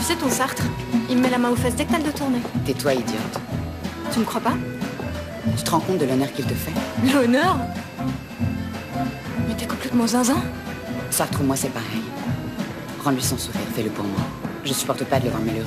sais, ton Sartre, il me met la main aux fesses dès que t'as le dos tourné. Tais-toi, idiote. Tu me crois pas? Tu te rends compte de l'honneur qu'il te fait? L'honneur? Mais t'es complètement zinzin. Sartre ou moi, c'est pareil. Rends-lui son sourire, fais-le pour moi. Je supporte pas de le voir malheureux.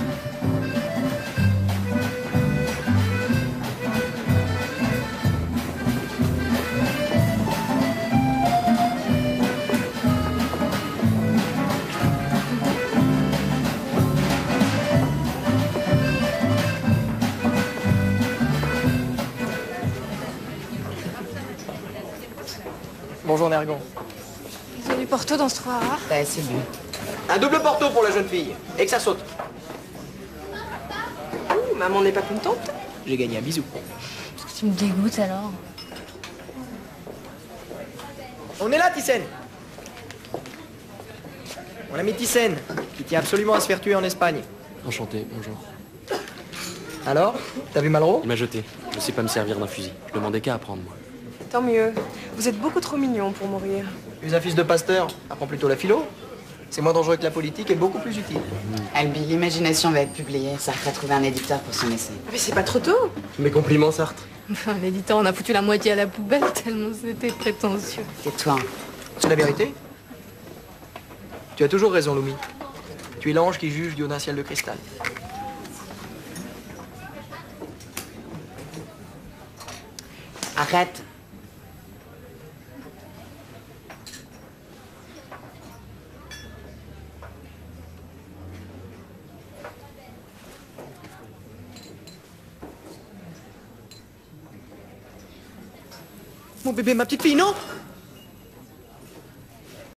Bonjour Nergon. Ils ont du Porto dans ce trou à rare. T'as assez bu. Un double Porto pour la jeune fille. Et que ça saute. Ouh, maman n'est pas contente. J'ai gagné un bisou. Tu me dégoûtes alors. On est là, Thyssen. Mon ami Thyssen, qui tient absolument à se faire tuer en Espagne. Enchanté, bonjour. Alors, t'as vu Malraux? Il m'a jeté. Je sais pas me servir d'un fusil. Je demandais qu'à apprendre, moi. Tant mieux. Vous êtes beaucoup trop mignon pour mourir. Tu es un fils de pasteur. Apprends plutôt la philo. C'est moins dangereux que la politique et beaucoup plus utile. Albi, l'imagination va être publiée. Sartre a trouvé un éditeur pour son essai. Mais c'est pas trop tôt. Mes compliments, Sartre. Enfin, l'éditeur, on a foutu la moitié à la poubelle tellement c'était prétentieux. Tais-toi. C'est la vérité. Tu as toujours raison, Loumi. Tu es l'ange qui juge du haut d'un ciel de cristal. Arrête. Mon bébé, ma petite fille, non?